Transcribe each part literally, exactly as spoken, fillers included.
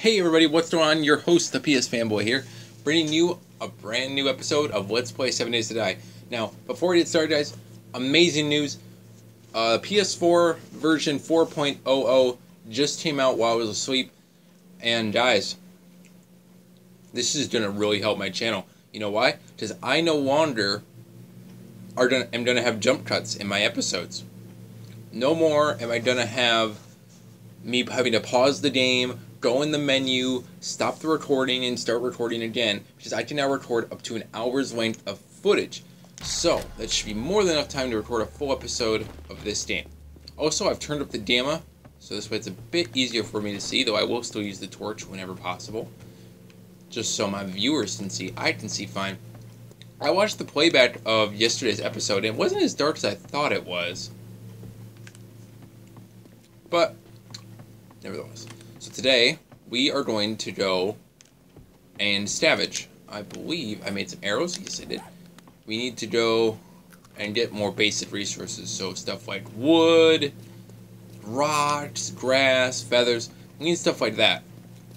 Hey everybody, what's going on? Your host, the P S Fanboy here, bringing you a brand new episode of Let's Play seven Days to Die. Now, before we get started, guys, amazing news. Uh, P S four version four point oh oh just came out while I was asleep. And guys, this is going to really help my channel. You know why? Because I no longer are gonna, am going to have jump cuts in my episodes. No more am I going to have me having to pause the game, go in the menu, stop the recording, and start recording again, because I can now record up to an hour's length of footage. So, that should be more than enough time to record a full episode of this game. Also, I've turned up the gamma, so this way it's a bit easier for me to see, though I will still use the torch whenever possible. Just so my viewers can see, I can see fine. I watched the playback of yesterday's episode, and it wasn't as dark as I thought it was. But, nevertheless. So today, we are going to go and scavenge. I believe I made some arrows. Yes, I did. We need to go and get more basic resources. So stuff like wood, rocks, grass, feathers. We need stuff like that.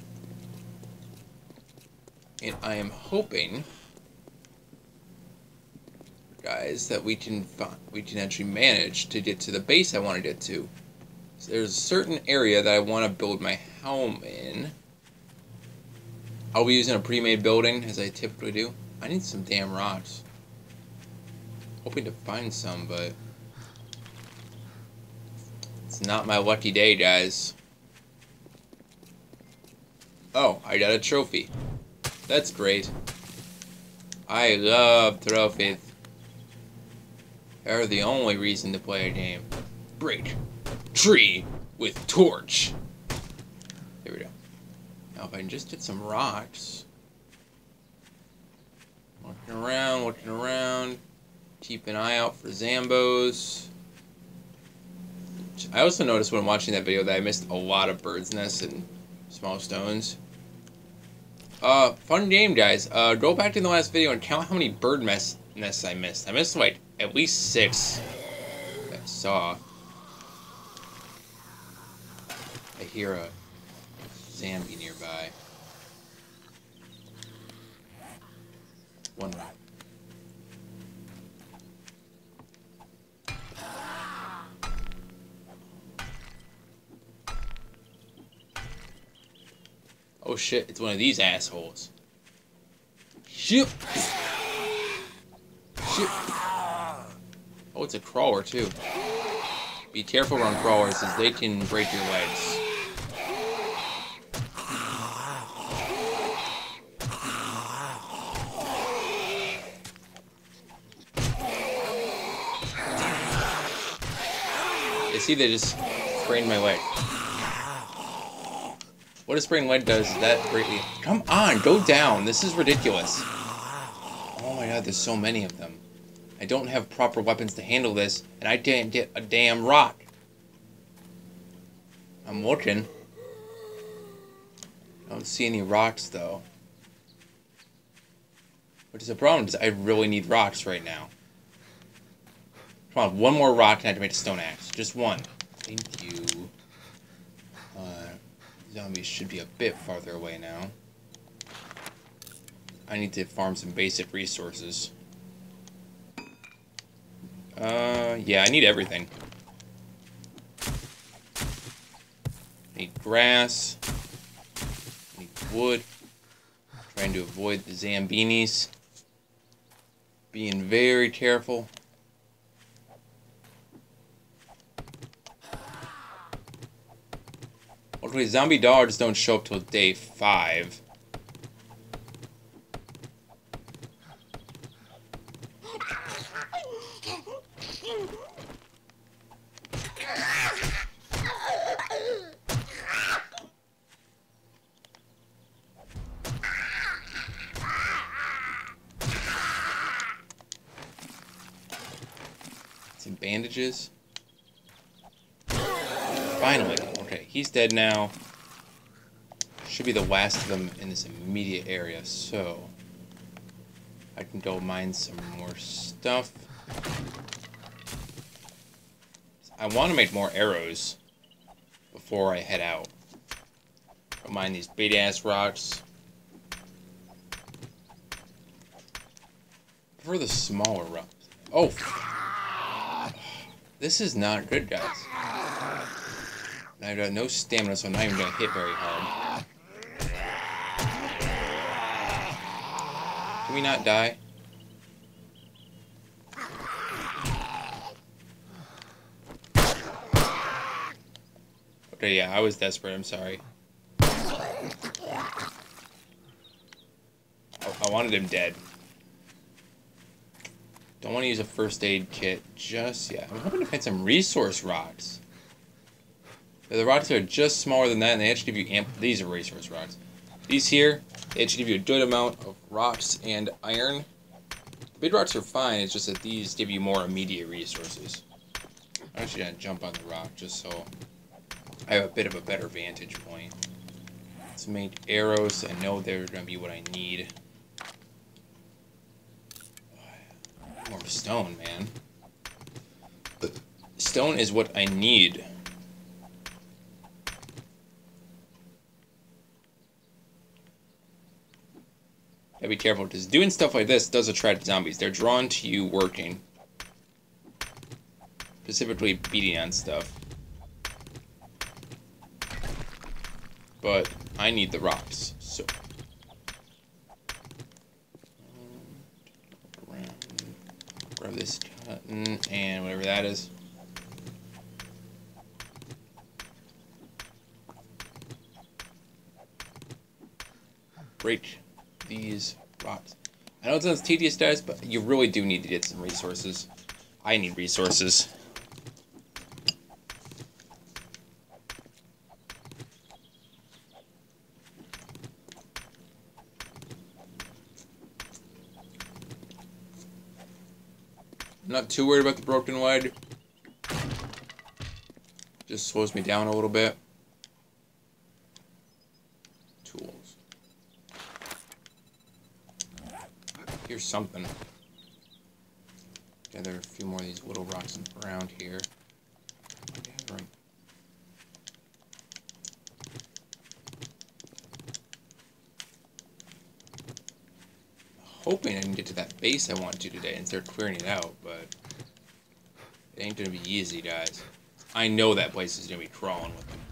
And I am hoping, guys, that we can find, we can actually manage to get to the base I want to get to. So there's a certain area that I want to build my home in. I'll be using a pre-made building, as I typically do. I need some damn rocks. Hoping to find some, but it's not my lucky day, guys. Oh, I got a trophy. That's great. I love trophies. They're the only reason to play a game. Break tree with torch. There we go. Now if I can just get some rocks. Walking around, walking around. Keep an eye out for Zambos. I also noticed when watching that video that I missed a lot of birds' nests and small stones. Uh, fun game, guys. Uh, go back to the last video and count how many bird nests I missed. I missed like at least six. I saw. I hear a zombie nearby. One rock. Oh shit, it's one of these assholes. Shit! Shit! Oh, it's a crawler too. Be careful around crawlers, as they can break your legs. You see, they just sprained my leg. What a sprained leg does is that greatly... Come on, go down. This is ridiculous. Oh my god, there's so many of them. I don't have proper weapons to handle this, and I didn't get a damn rock. I'm looking. I don't see any rocks, though. Which is a problem, because I really need rocks right now. Come on, one more rock and I have to make a stone axe. Just one. Thank you. Uh, zombies should be a bit farther away now. I need to farm some basic resources. Uh, yeah, I need everything. I need grass. I need wood. I'm trying to avoid the Zambinis. Being very careful. Luckily, zombie dogs don't show up till day five. Some bandages. Finally. Okay, he's dead now. Should be the last of them in this immediate area, so I can go mine some more stuff. I want to make more arrows before I head out. Don't mind these big ass rocks. For the smaller rocks. Oh, this is not good, guys. I've got no stamina, so I'm not even gonna hit very hard. Can we not die? Okay, yeah, I was desperate. I'm sorry. I, I wanted him dead. Don't want to use a first aid kit just yet. I'm hoping to find some resource rocks. The rocks are just smaller than that, and they actually give you amp. These are resource rocks. These here, they actually give you a good amount of rocks and iron. The big rocks are fine. It's just that these give you more immediate resources. I'm actually gonna jump on the rock just so I have a bit of a better vantage point. Let's make arrows. I know they're gonna be what I need. More stone, man. Stone is what I need. Gotta be careful, because doing stuff like this does attract zombies. They're drawn to you working. Specifically beating on stuff. But I need the rocks, so. Grab this cotton and whatever that is. Break these rocks. I know it sounds tedious, guys, but you really do need to get some resources. I need resources. I'm not too worried about the broken wood. Just slows me down a little bit. Tools. Here's something. Gather a few more of these little rocks around here. Hoping I can get to that base I want to today and start clearing it out, but it ain't gonna be easy, guys. I know that place is gonna be crawling with them.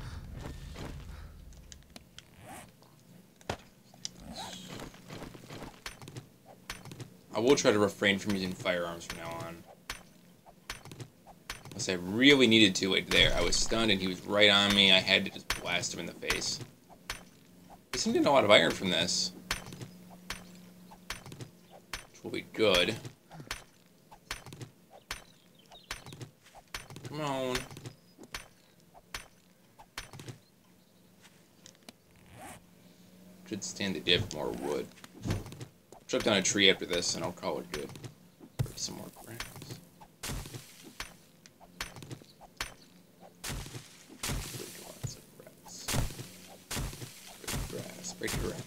I will try to refrain from using firearms from now on. Unless I really needed to, like there. I was stunned and he was right on me. I had to just blast him in the face. I seem to get a lot of iron from this. Will be good. Come on. Should stand to dip more wood. Chuck down a tree after this and I'll call it good. Break some more grass. Break lots of grass. Break grass. Break grass.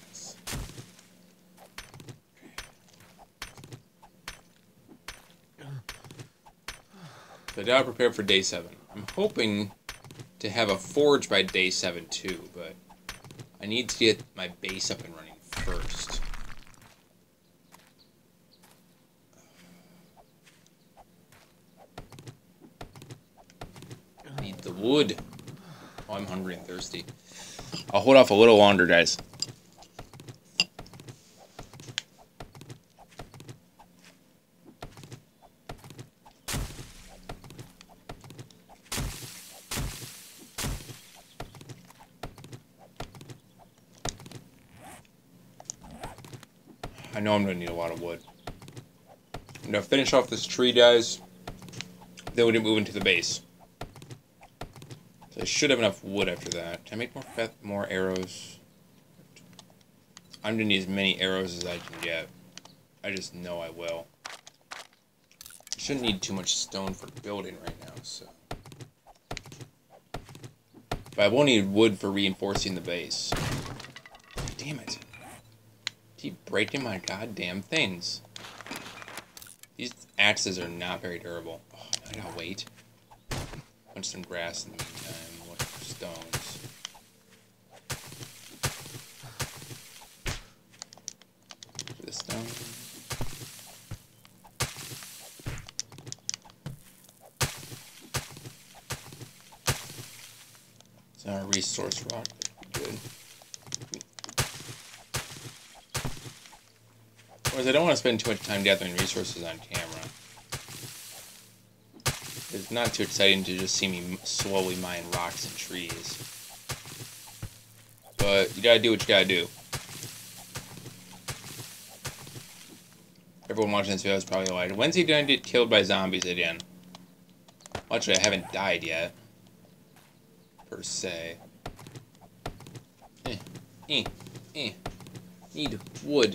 So now I'm prepared for day seven. I'm hoping to have a forge by day seven too, but I need to get my base up and running first. I need the wood. Oh, I'm hungry and thirsty. I'll hold off a little longer, guys. I know I'm going to need a lot of wood. I'm going to finish off this tree, guys. Then we're going to move into the base. So I should have enough wood after that. Can I make more fat, more arrows? I'm going to need as many arrows as I can get. I just know I will. I shouldn't need too much stone for building right now, so. But I will need wood for reinforcing the base. Damn it. Keep breaking my goddamn things. These axes are not very durable. Oh, I gotta wait. Punch some grass in the meantime. What stones? stone. It's not a resource rock. Good. Whereas I don't want to spend too much time gathering resources on camera. It's not too exciting to just see me slowly mine rocks and trees. But you gotta do what you gotta do. Everyone watching this video is probably like, when's he gonna get killed by zombies again? Well, actually, I haven't died yet. Per se. Eh, eh, eh. Need wood.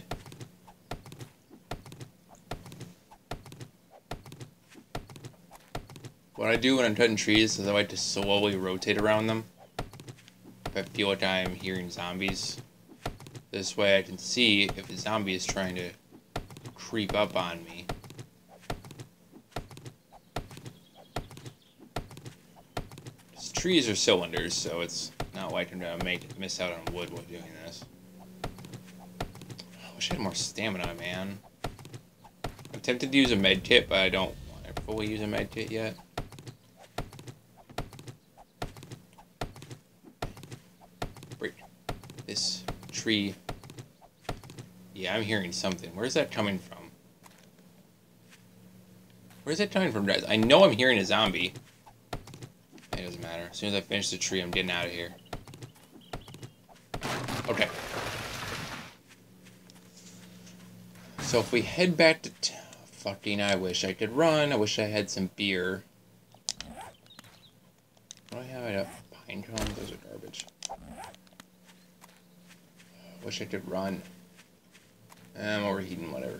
What I do when I'm cutting trees is I like to slowly rotate around them. If I feel like I'm hearing zombies. This way I can see if a zombie is trying to creep up on me. These trees are cylinders, so it's not like I'm gonna make miss out on wood while doing this. I wish I had more stamina, man. I'm tempted to use a med kit, but I don't want to fully use a med kit yet. Break this tree. Yeah, I'm hearing something. Where's that coming from? Where's that coming from, guys? I know I'm hearing a zombie. It doesn't matter. As soon as I finish the tree, I'm getting out of here. Okay. So if we head back to t fucking, I wish I could run. I wish I had some beer. What do I have? I have pine cones. Those are garbage. I wish I could run. I'm overheating, whatever.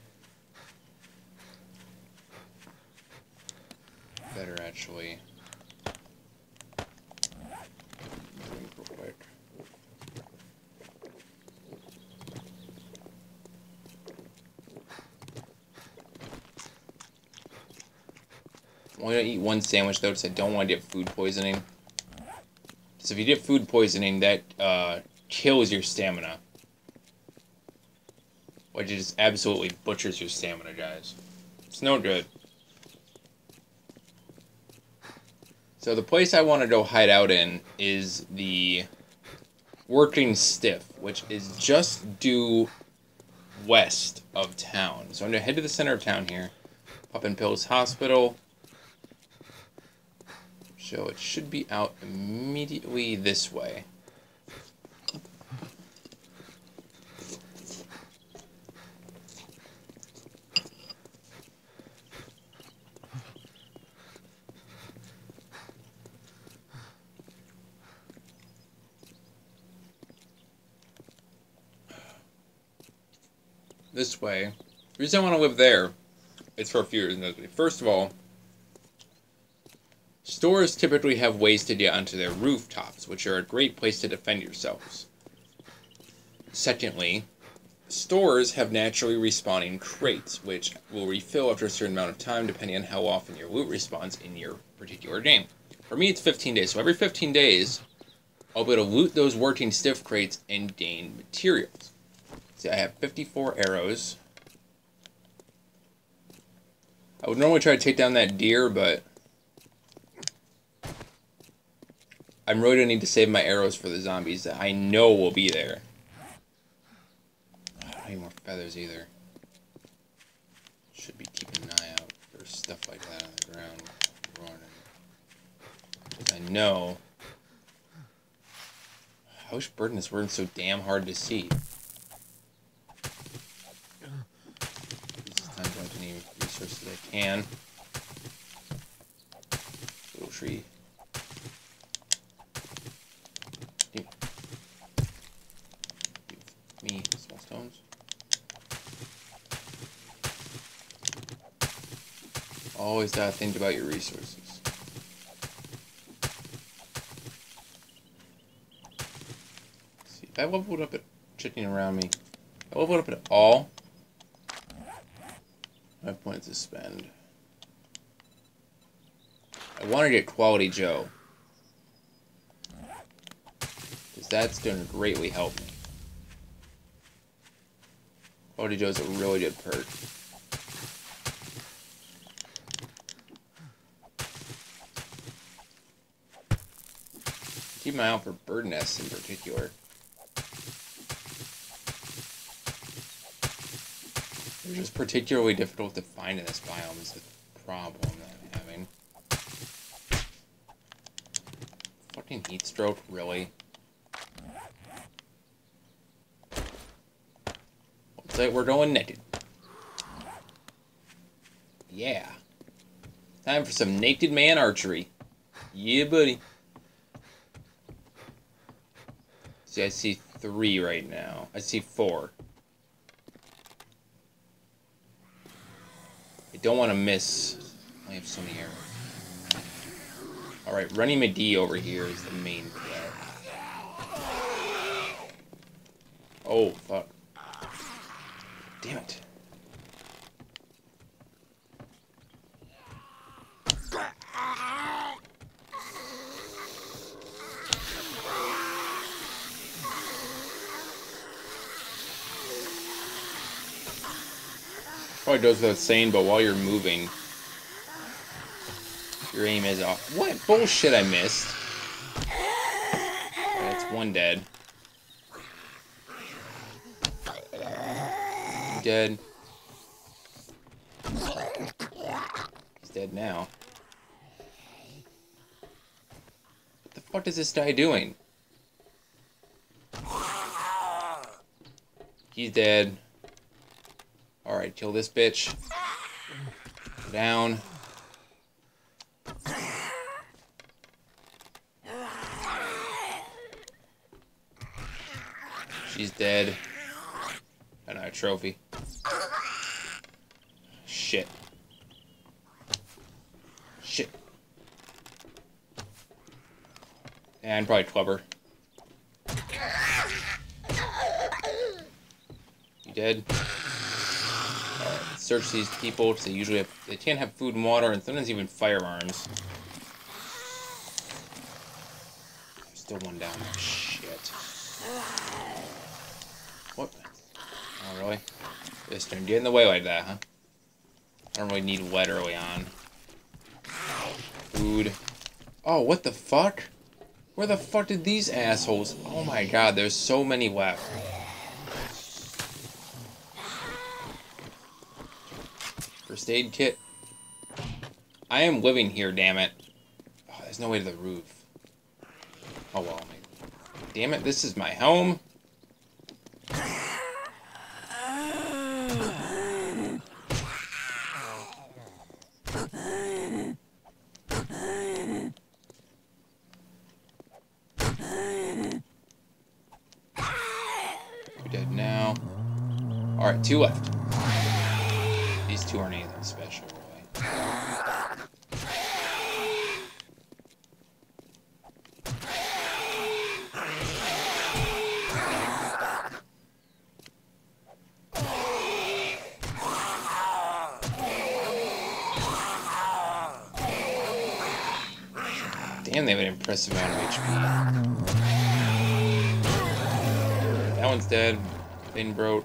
Better actually. Drink real quick. I'm only gonna eat one sandwich though, because I don't want to get food poisoning. Because if you get food poisoning, that uh, kills your stamina. Which just absolutely butchers your stamina, guys. It's no good. So the place I want to go hide out in is the Working Stiff, which is just due west of town. So I'm going to head to the center of town here. Pop in Pills Hospital. So it should be out immediately this way. This way. The reason I want to live there is for a few reasons. First of all, stores typically have ways to get onto their rooftops, which are a great place to defend yourselves. Secondly, stores have naturally respawning crates, which will refill after a certain amount of time, depending on how often your loot respawns in your particular game. For me, it's fifteen days, so every fifteen days, I'll be able to loot those Working Stiff crates and gain materials. See, I have fifty-four arrows. I would normally try to take down that deer, but I'm really going to need to save my arrows for the zombies that I know will be there. I don't need more feathers either. Should be keeping an eye out for stuff like that on the ground. Because I know... I wish burning this weren't so damn hard to see. This time I don't need resources I can. Little tree. Give me small stones. Always gotta think about your resources. See, if I leveled up at checking around me, if I leveled up at all, my points to spend. I want to get Quality Joe, because that's going to greatly help me. Bodhi Joe's a really good perk. Keep an eye out for bird nests in particular. They're just particularly difficult to find in this biome is the problem that I'm having. Fucking heat stroke, really? Looks like we're going naked. Yeah. Time for some naked man archery. Yeah, buddy. See, I see three right now. I see four. I don't want to miss. I have so many arrows. Alright, Running McD over here is the main threat. Oh, fuck. Damn it. Probably goes without saying, but while you're moving, your aim is off. What bullshit I missed? That's one dead. Dead. He's dead now. What the fuck is this guy doing? He's dead. Alright, kill this bitch. Down. She's dead. Got another trophy. Shit. Shit. And probably club her. You dead? Alright, search these people because they usually have, they can't have food and water and sometimes even firearms. Still one down. Shit. What? Oh, really? This didn't get in the way like that, huh? I don't really need lead early on. Food. Oh, what the fuck? Where the fuck did these assholes... Oh my god, there's so many left. First aid kit. I am living here, damn it. Oh, there's no way to the roof. Oh well, maybe. Damn it, this is my home. You're dead now. Alright, two left. These two aren't anything special, really. Damn, they have an impressive amount of H P. That one's dead. Thing broke.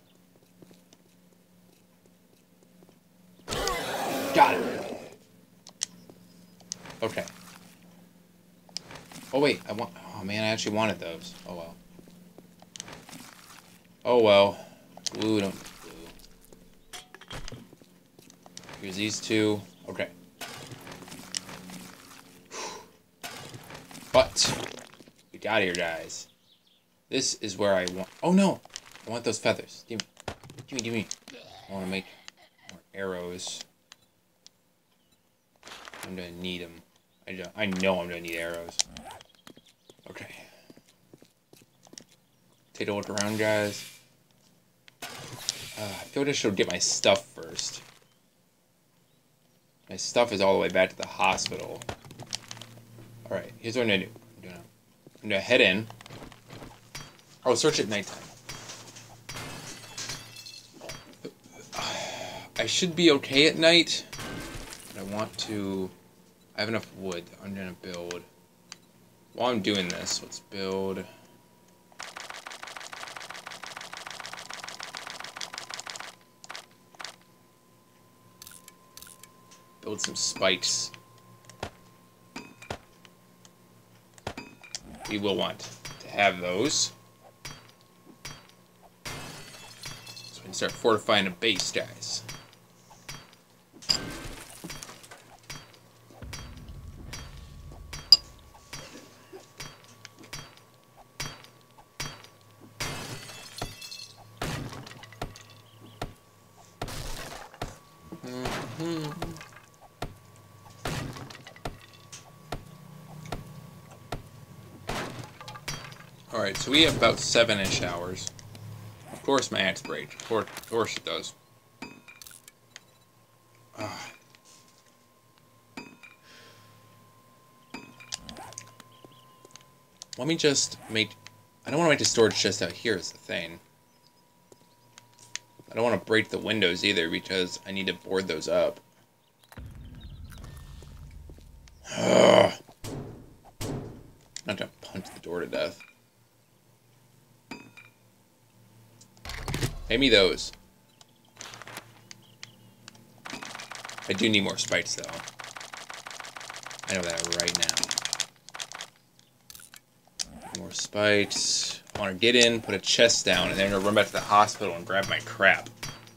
Got it. Okay. Oh wait, I want. Oh man, I actually wanted those. Oh well. Oh well. Glue don't glue. Here's these two. Okay. But we got here, guys. This is where I want. Oh no! I want those feathers. Give me, give me, give me. I want to make more arrows. I'm gonna need them. I don't, I know I'm gonna need arrows. Okay. Take a look around, guys. Uh, I feel like I should get my stuff first. My stuff is all the way back to the hospital. Alright, here's what I'm gonna do. I'm gonna, I'm gonna head in. I'll search at nighttime. I should be okay at night. But I want to... I have enough wood. I'm gonna build... While I'm doing this, let's build... build some spikes. We will want to have those. So we can start fortifying a base, guys. Mm-hmm. Alright, so we have about seven-ish hours. Of course my axe breaks. Of course, of course it does. Ah. Let me just make... I don't want to make the storage chest out here is the thing. I don't want to break the windows either because I need to board those up. Ugh. Not to punch the door to death. Pay me those. I do need more spikes though. I know that right now. More spikes. I want to get in, put a chest down, and then I'm going to run back to the hospital and grab my crap.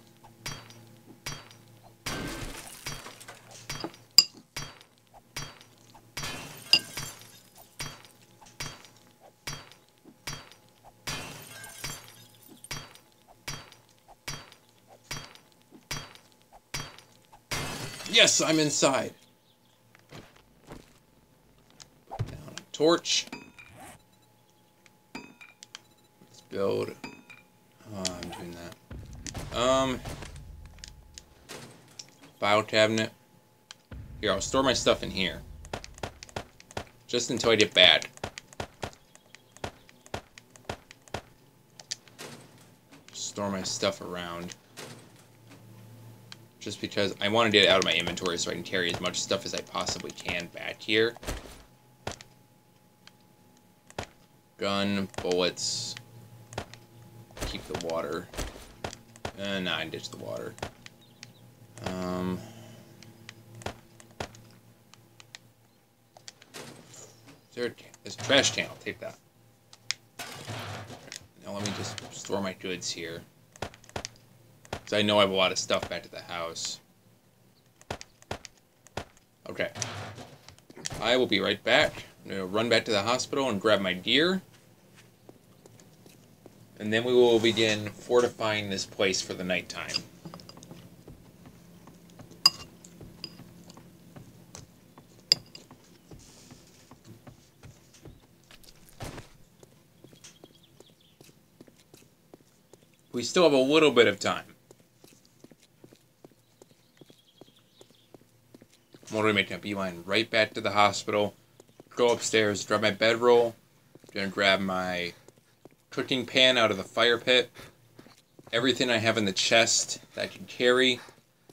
Yes, I'm inside. Put down a torch. Let's build. Oh, I'm doing that. Um, file cabinet. Here, I'll store my stuff in here. Just until I get back. Store my stuff around. Just because I want to get it out of my inventory so I can carry as much stuff as I possibly can back here. Gun, bullets. Keep the water. Uh, nah, I ditch the water. Um, is there a, there's a trash can, I'll take that. Now let me just store my goods here. Because I know I have a lot of stuff back to the house. Okay. I will be right back. I'm going to run back to the hospital and grab my gear. And then we will begin fortifying this place for the nighttime. We still have a little bit of time. I'm already making a beeline right back to the hospital. Go upstairs, grab my bedroll. Gonna grab my cooking pan out of the fire pit. Everything I have in the chest that I can carry.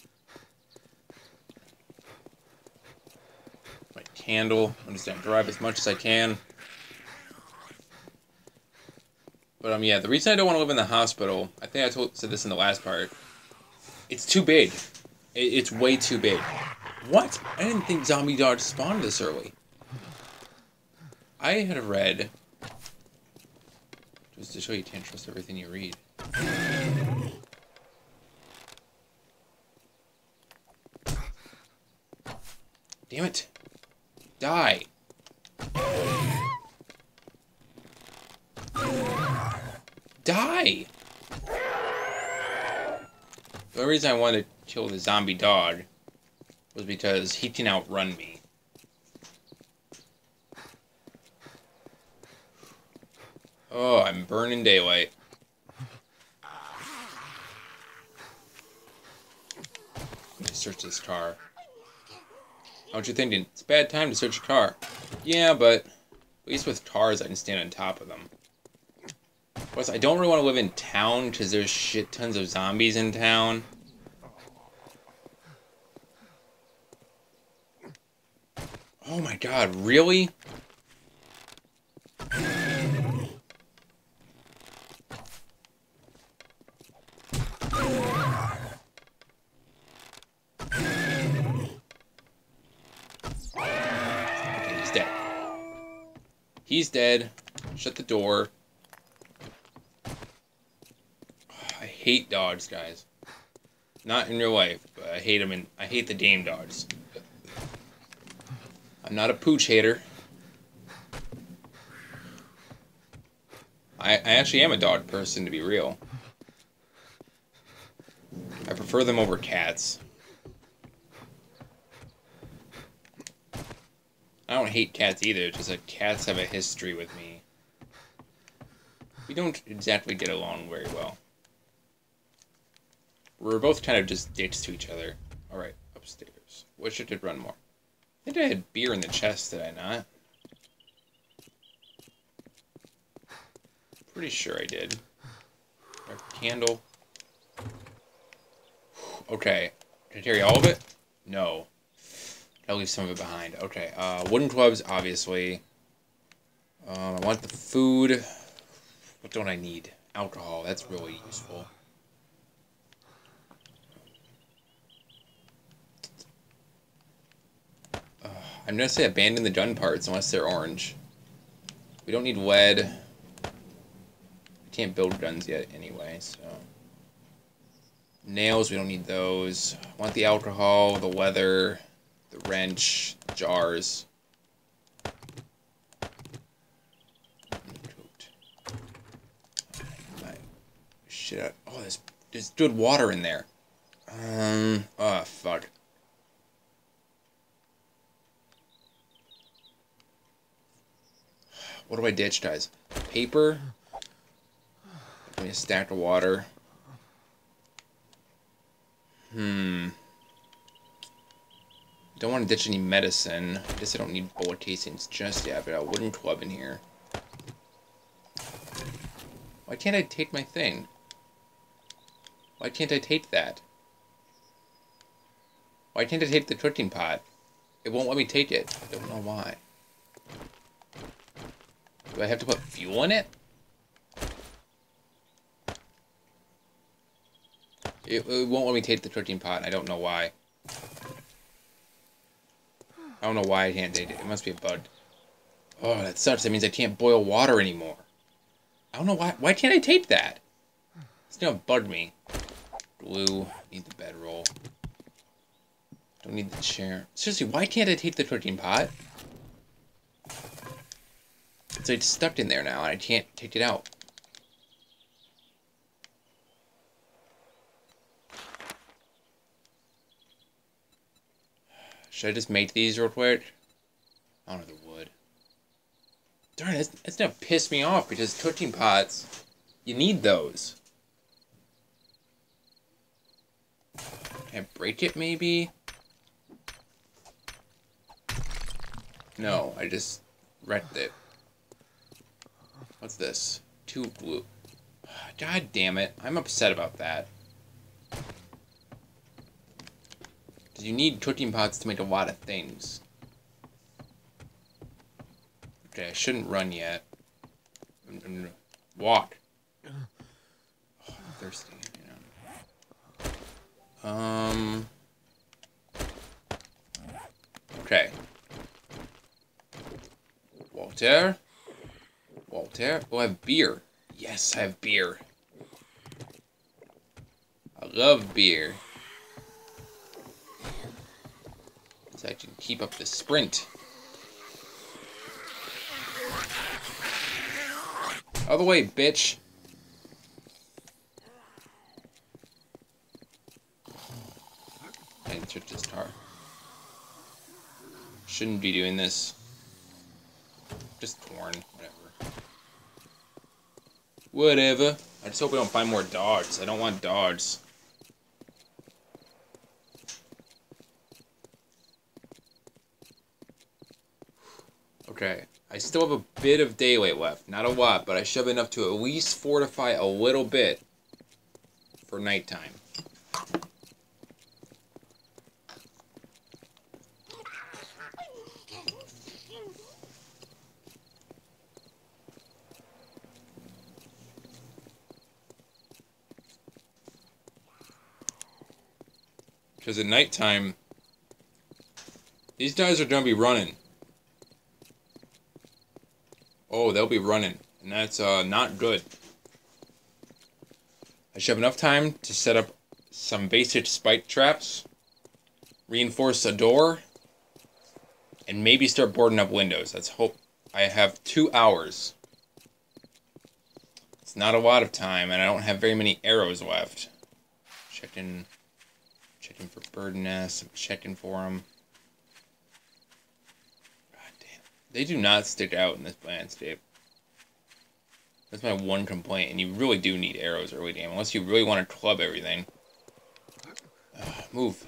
My candle. I'm just gonna grab as much as I can. But um, yeah, the reason I don't want to live in the hospital, I think I told said this in the last part. It's too big. It, it's way too big. What? I didn't think zombie dogs spawned this early. I had read. Just to show you can't trust everything you read. Damn it. Die. Die! The only reason I wanted to kill the zombie dog was because he can outrun me. Oh, I'm burning daylight. Let me search this car. What you thinking? It's a bad time to search a car. Yeah, but at least with cars I can stand on top of them. Plus, I don't really want to live in town because there's shit tons of zombies in town. Oh my god, really? He's dead. Shut the door. I hate dogs, guys. Not in real life, but I hate them in. I hate the game dogs. I'm not a pooch hater. I, I actually am a dog person, to be real. I prefer them over cats. I don't hate cats either, it's just that cats have a history with me. We don't exactly get along very well. We're both kind of just dicks to each other. Alright, upstairs. Wish I could run more. I think I had beer in the chest, did I not? Pretty sure I did. A candle. Okay. Can I carry all of it? No. I'll leave some of it behind. Okay. Uh, wooden clubs, obviously. Um, I want the food. What don't I need? Alcohol. That's really useful. Uh, I'm going to say abandon the gun parts unless they're orange. We don't need lead. Can't build guns yet anyway, so. Nails, we don't need those. I want the alcohol, the leather, the wrench, the jars. Shit. Oh, there's, there's good water in there. Um, oh, fuck. What do I ditch, guys? Paper. Give me a stack of water. Hmm. Don't want to ditch any medicine. I guess I don't need bullet casings just yet, but I got a wooden club in here. Why can't I take my thing? Why can't I take that? Why can't I take the cooking pot? It won't let me take it. I don't know why. Do I have to put fuel in it? It, it won't let me take the cooking pot. I don't know why. I don't know why I can't take it. It must be a bug. Oh, that sucks. That means I can't boil water anymore. I don't know why. Why can't I take that? It's gonna bug me. Glue. Need the bedroll. Don't need the chair. Seriously, why can't I take the cooking pot? It's like stuck in there now, and I can't take it out. Should I just make these real quick? I don't know the wood. Darn, it's, it's gonna piss me off because cooking pots, you need those. Can I break it maybe? No, I just wrecked it. What's this? Two glue. God damn it. I'm upset about that. Because you need cooking pots to make a lot of things. Okay, I shouldn't run yet. I'm, I'm gonna walk. Oh, I'm thirsty. Yeah. Um. Okay. Walter. Walter. Oh, I have beer. Yes, I have beer. I love beer. So I can keep up the sprint. Out of the way, bitch. I didn't switch this car. Shouldn't be doing this. Just torn. Whatever. Whatever. I just hope we don't find more dogs. I don't want dogs. Okay. I still have a bit of daylight left. Not a lot, but I should have enough to at least fortify a little bit for nighttime. Because at nighttime, these guys are going to be running. Oh, they'll be running. And that's uh, not good. I should have enough time to set up some basic spike traps, reinforce a door, and maybe start boarding up windows. Let's hope. I have two hours. It's not a lot of time, and I don't have very many arrows left. Checking, checking for bird nests. I'm checking for them. God damn, they do not stick out in this landscape. That's my one complaint, and you really do need arrows early game, unless you really want to club everything. Uh, move.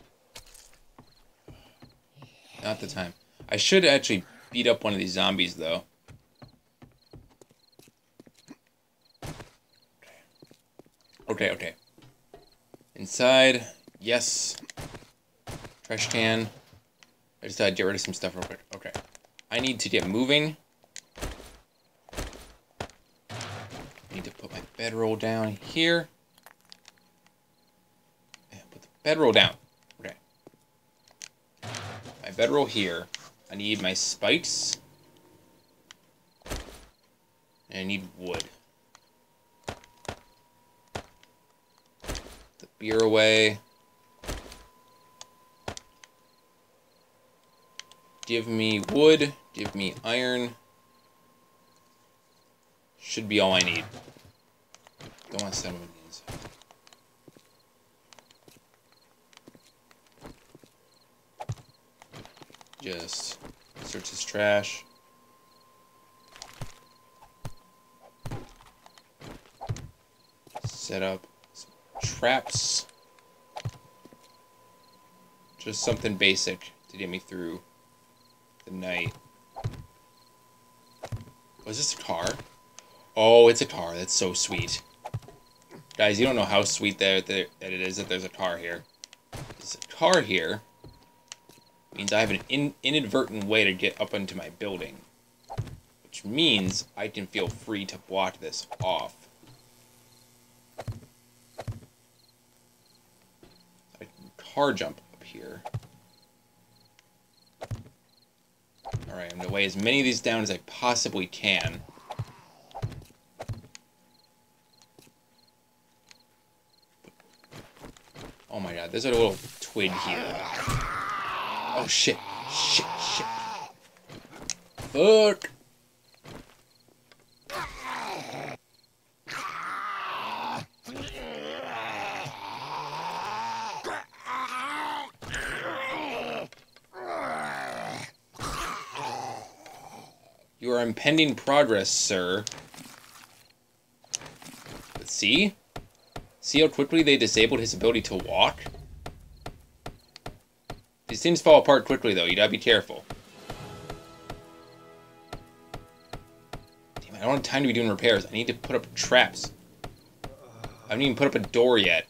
Not the time. I should actually beat up one of these zombies, though. Okay, okay. Inside, yes. Trash can. I just gotta get rid of some stuff real quick. Okay. I need to get moving. I need to put my bedroll down here. Yeah, put the bedroll down. Okay. My bedroll here. I need my spikes. And I need wood. The beer away. Give me wood. Give me iron. Should be all I need. Don't want to send them inside. Just search this trash. Set up some traps. Just something basic to get me through the night. Was this a car? Oh, it's a car. That's so sweet. Guys, you don't know how sweet that, that it is that there's a car here. There's a car here. Means I have an in, inadvertent way to get up into my building. Which means I can feel free to block this off. I can car jump up here. Alright, I'm going to weigh as many of these down as I possibly can. Oh my god, there's a little twig here. Oh shit. Shit, shit. Fuck. You are impending progress, sir. Let's see? See how quickly they disabled his ability to walk? These things fall apart quickly, though. You gotta be careful. Damn it, I don't have time to be doing repairs. I need to put up traps. I haven't even put up a door yet.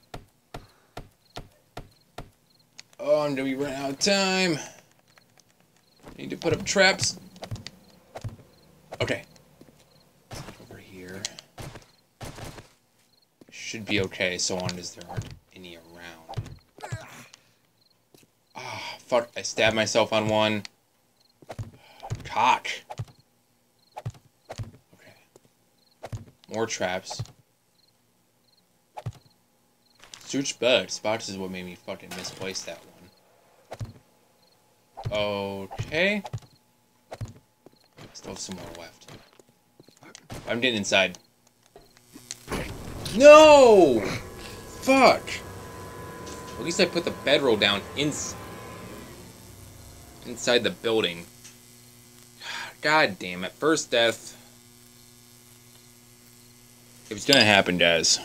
Oh, I'm gonna be running out of time. I need to put up traps. Okay. Over here. Should be okay, so long as there aren't any around. Ah, oh, fuck. I stabbed myself on one. Cock. Okay. More traps. Search bug. Spots is what made me fucking misplace that one. Okay. Still have some more left. I'm getting inside. No! Fuck! At least I put the bedroll down ins inside the building. God damn it. First death. It was gonna happen, guys.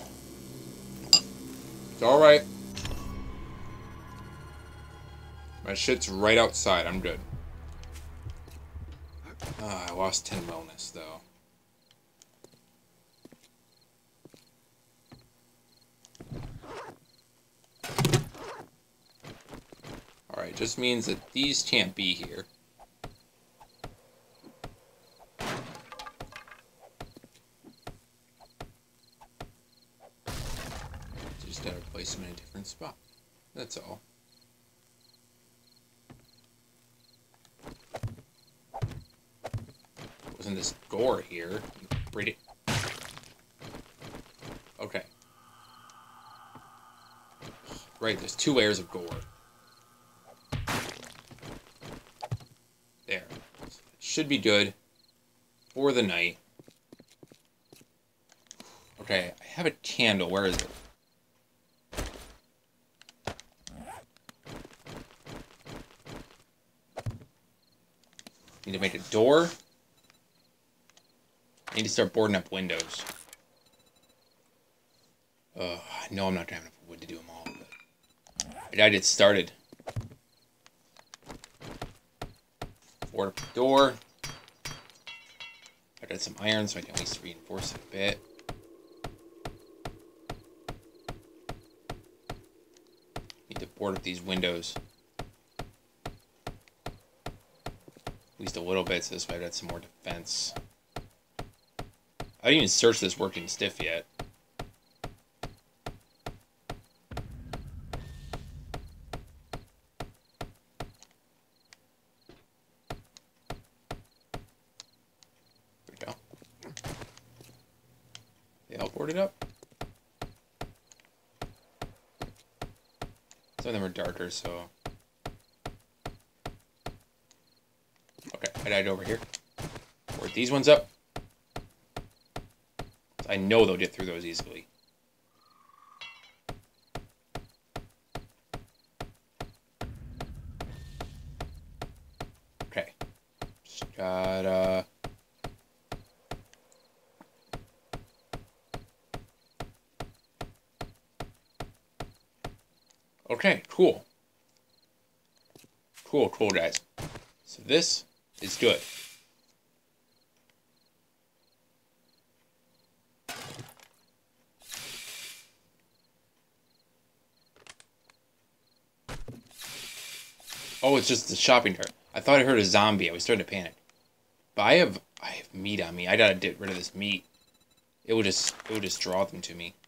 It's alright. My shit's right outside. I'm good. Ah, I lost ten wellness, though. Alright, just means that these can't be here. Just gotta place them in a different spot. That's all. Wasn't in this gore here. Read it. Okay. Right, there's two layers of gore. There. It should be good for the night. Okay, I have a candle. Where is it? Need to make a door. I need to start boarding up windows. Uh, I know I'm not gonna have enough wood to do them all, but I gotta get started. Board up the door. I got some iron, so I can at least reinforce it a bit. Need to board up these windows. At least a little bit, so this way I've got some more defense. I didn't even search this working stiff yet. There we go. They all boarded up. Some of them are darker, so... Okay, I died over here. Board these ones up. I know they'll get through those easily. Okay. Just gotta... Okay, cool. Cool, cool, guys. So this is good. Oh, it's just the shopping cart. I thought I heard a zombie. I was starting to panic. But I have I have meat on me. I gotta get rid of this meat. It would just it would just draw them to me.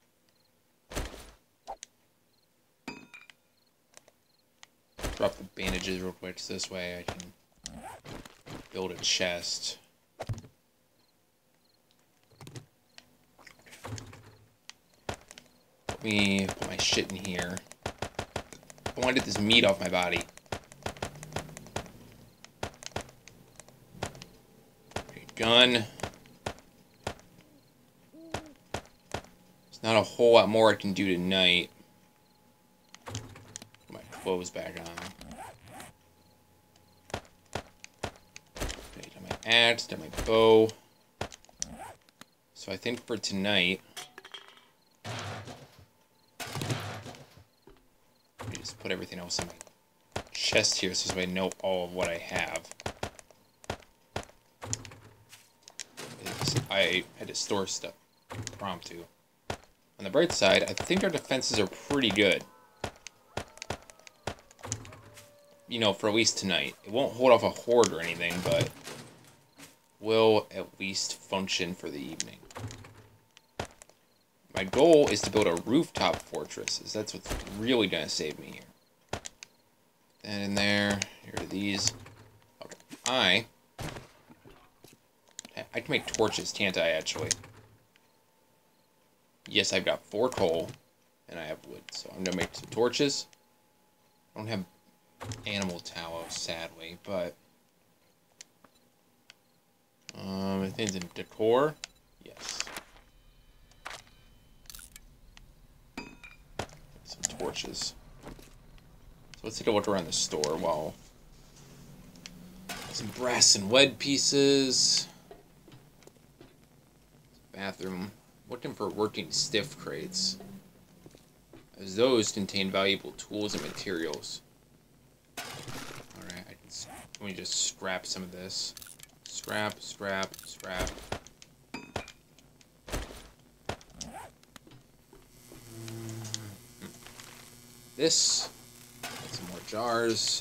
Drop the bandages real quick so this way I can build a chest. Let me put my shit in here. I want to get this meat off my body. Okay, gun. There's not a whole lot more I can do tonight. Put my clothes back on. Okay, got my axe, got my bow. So I think for tonight, let me just put everything else in my chest here so I know all of what I have. I had to store stuff impromptu. On the bright side, I think our defenses are pretty good. You know, for at least tonight. It won't hold off a horde or anything, but will at least function for the evening. My goal is to build a rooftop fortress, as that's what's really going to save me here. And in there, here are these. Okay, I... I can make torches, can't I, actually? Yes, I've got four coal, and I have wood, so I'm going to make some torches. I don't have animal tallow, sadly, but... Um, I think it's in decor. Yes. Some torches. So let's take a look around the store while... Some brass and lead pieces. Bathroom. Looking for working stiff crates, as those contain valuable tools and materials. Alright, I can, let me just scrap some of this. Scrap, scrap, scrap. This. Some more jars.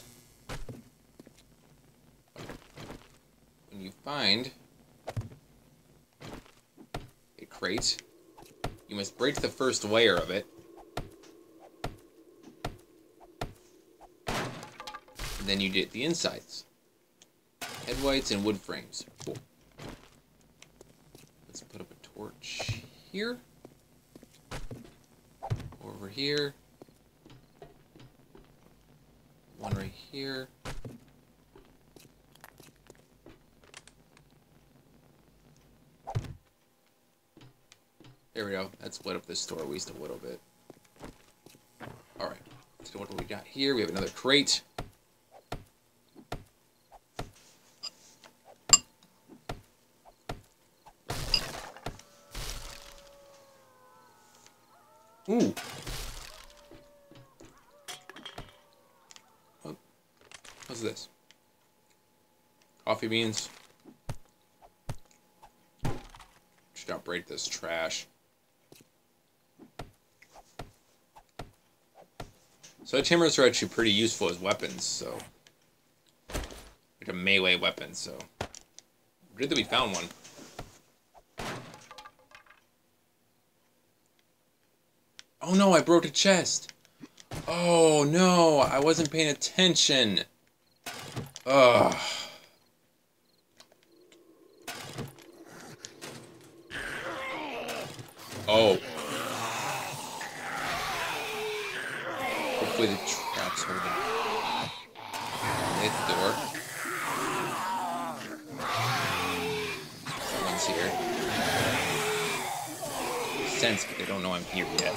Okay. When you find crate, you must break the first layer of it, and then you get the insides, head whites and wood frames. Cool. torch here. Over here. One right here. There we go. That split up this store at least a little bit. Alright. So what do we got here? We have another crate. Ooh. What? What's this? Coffee beans. Should not break this trash. Sledgehammers are actually pretty useful as weapons, so. Like a melee weapon, so. Good that we found one. Oh no, I broke a chest. Oh no, I wasn't paying attention. Ugh. Oh. Hopefully the trap's holding. Hit the door. Someone's here. Sense, but they don't know I'm here yet.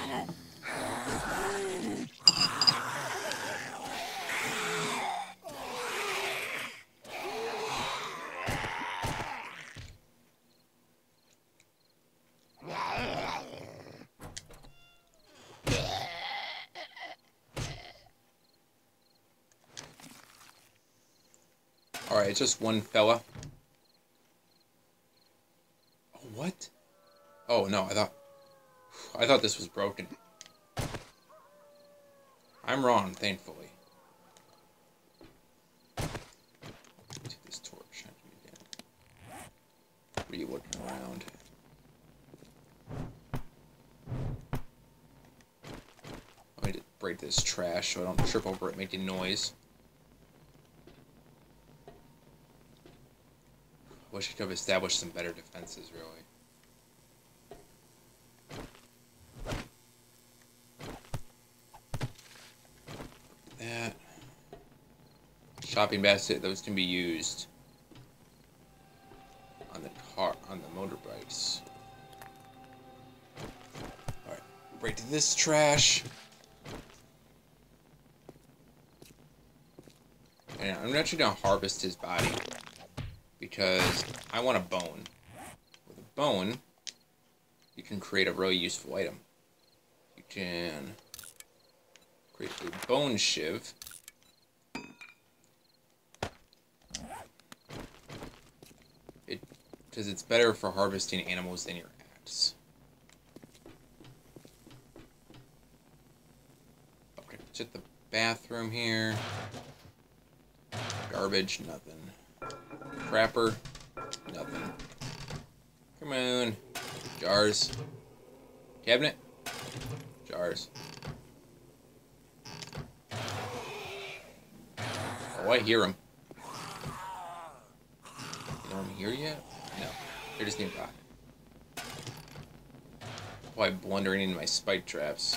Alright, it's just one fella. Oh, what? Oh, no, I thought... I thought this was broken. I'm wrong, thankfully. Take this torch. What are you looking around? I need to break this trash so I don't trip over it making noise. I wish I could have established some better defenses, really. That. Shopping basket, those can be used on the car, on the motorbikes. Alright, break to this trash. And I'm actually gonna harvest his body. Because I want a bone. With a bone, you can create a really useful item. You can create a bone shiv. It, because it's better for harvesting animals than your axe. Okay, check the bathroom here. Garbage, nothing. Crapper, nothing. Come on. Jars. Cabinet. Jars. Oh, I hear them. You know I'm here yet? No. They're just nearby. Probably blundering into my spike traps.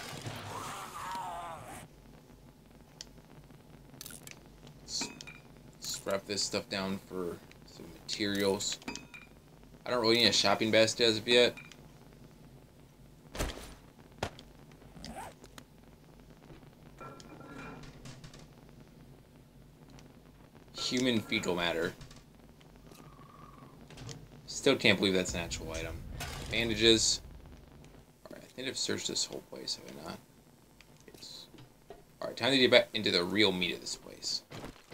Let's scrap this stuff down for some materials. I don't really need a shopping basket as of yet. Human fecal matter. Still can't believe that's an actual item. Bandages. Alright, I think I've searched this whole place, have I not? Yes. Alright, time to get back into the real meat of this place.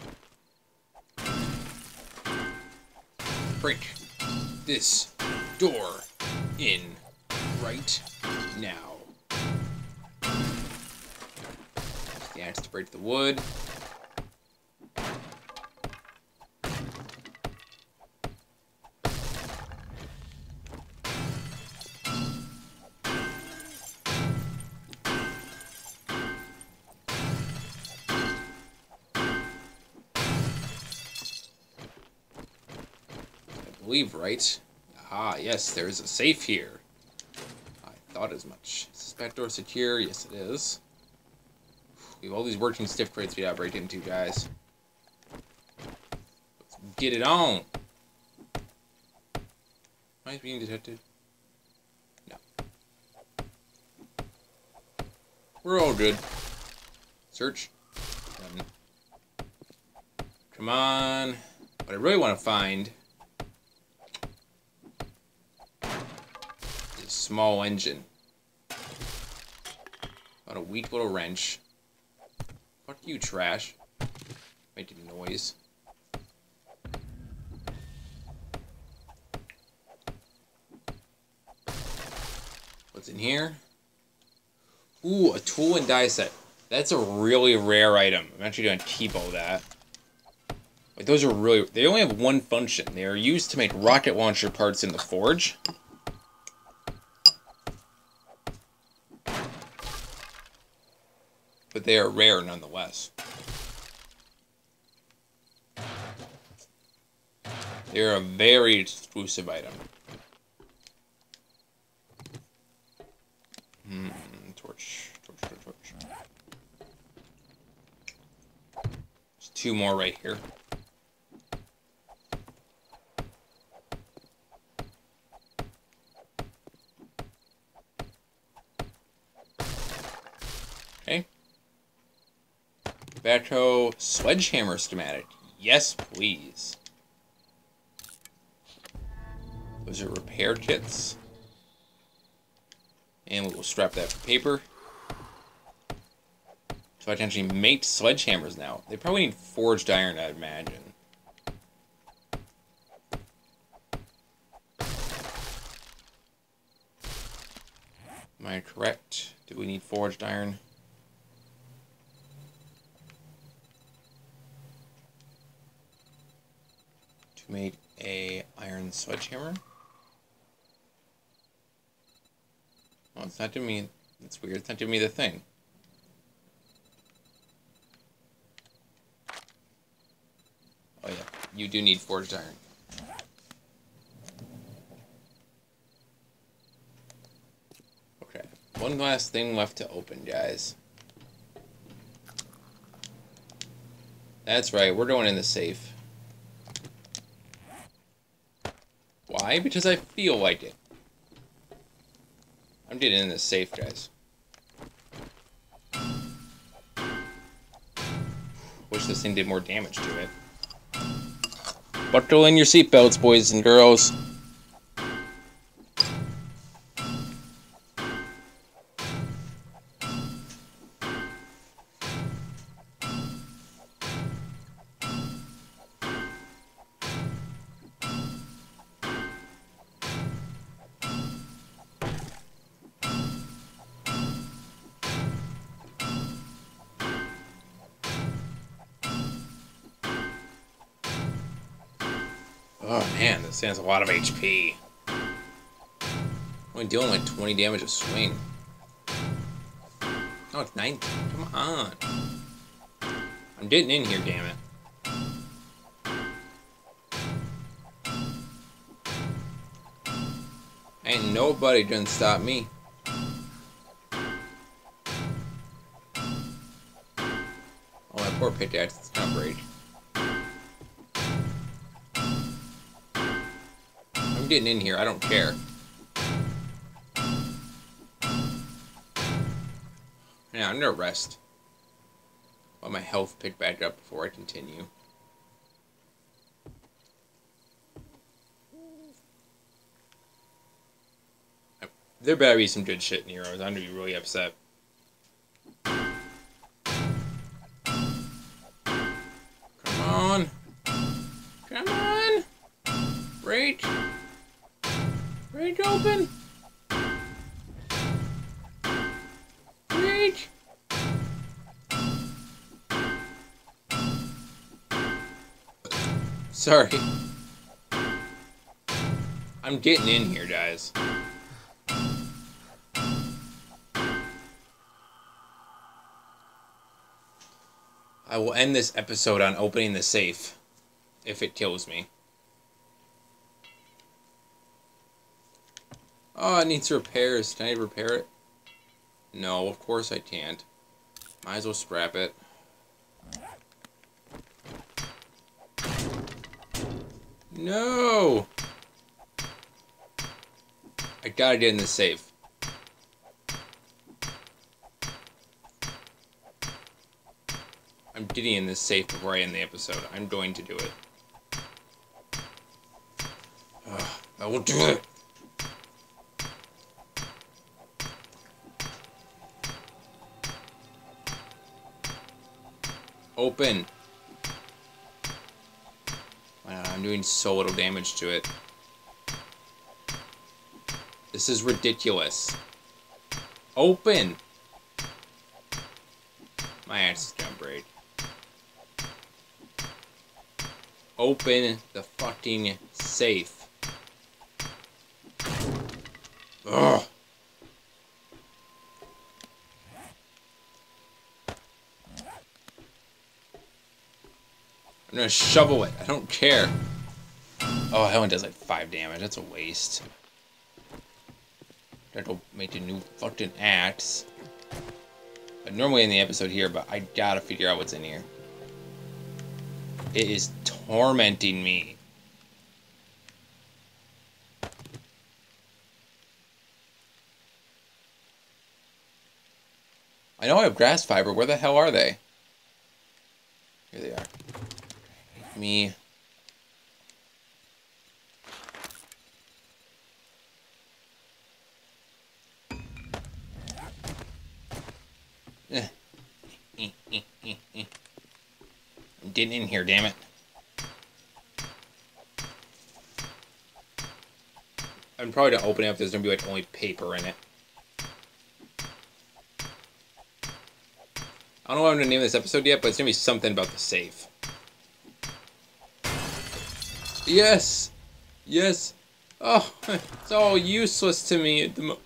Break this door in right now. Use the axe to break the wood. I believe right. Ah, yes, there is a safe here. I thought as much. Is this back door secure? Yes, it is. We have all these working stiff crates we gotta break into, guys. Let's get it on. Am I being detected? No. We're all good. Search. Done. Come on. What I really want to find is a small engine. About a weak little wrench. Fuck you, trash. Making noise. What's in here? Ooh, a tool and die set. That's a really rare item. I'm actually going to keep all that. Like, those are really... They only have one function. They are used to make rocket launcher parts in the forge. But they are rare nonetheless. They're a very exclusive item. Hmm, torch, torch, torch, torch. There's two more right here. Okay. Backhoe sledgehammer schematic. Yes, please. Those are repair kits. And we will strap that for paper. So I can actually make sledgehammers now. They probably need forged iron, I'd imagine. Am I correct? Do we need forged iron? To make a iron sledgehammer? Oh, it's not giving me... That's weird. It's not giving me the thing. Oh, yeah. You do need forged iron. Okay. One last thing left to open, guys. That's right. We're going in the safe. Why? Because I feel like it. I'm getting in this safe, guys. Wish this thing did more damage to it. Buckle in your seatbelts, boys and girls. Oh man, this thing has a lot of H P. Only dealing like twenty damage a swing. Oh, it's nineteen. Come on. I'm getting in here, damn it. Ain't nobody gonna stop me. Oh, my poor pickaxe, it's gonna break. I'm getting in here, I don't care. Yeah, I'm gonna rest. Let my health pick back up before I continue. There better be some good shit in here, or I'm gonna be really upset. Come on! Come on! Break! Break open! Break! Sorry. I'm getting in here, guys. I will end this episode on opening the safe, if it kills me. Oh, it needs repairs. Can I repair it? No, of course I can't. Might as well scrap it. No! I gotta get in the safe. I'm getting in this safe before I end the episode. I'm going to do it. Ugh, I will do it! Open! Wow, I'm doing so little damage to it. This is ridiculous. Open! My ass is gonna break. Open the fucking safe. Ugh. I'm gonna shovel it. I don't care. Oh, that one does like five damage. That's a waste. That'll make a new fucking axe. I'd normally end the episode here, but I gotta figure out what's in here. It is tormenting me. I know I have grass fiber. Where the hell are they? Here they are. Me. Eh. Eh, eh, eh, eh. I'm getting in here, damn it. I'm probably gonna open it up. There's gonna be like only paper in it. I don't know what I'm gonna name this episode yet, but it's gonna be something about the safe. Yes! Yes! Oh, it's all useless to me at the moment.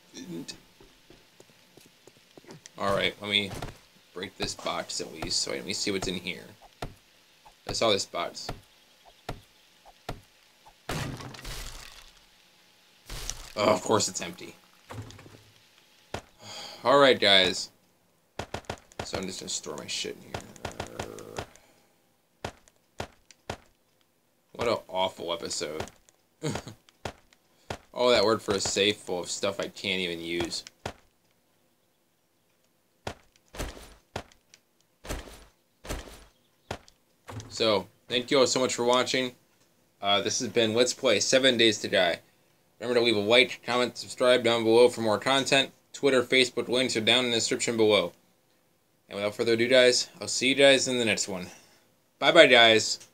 Alright, let me break this box at least, so let me see what's in here. I saw this box. Oh, of course it's empty. Alright, guys. So I'm just gonna store my shit in here. What an awful episode. All that work for a safe full of stuff I can't even use. So, thank you all so much for watching. Uh, this has been Let's Play seven Days to Die. Remember to leave a like, comment, subscribe down below for more content. Twitter, Facebook links are down in the description below. And without further ado, guys, I'll see you guys in the next one. Bye-bye, guys.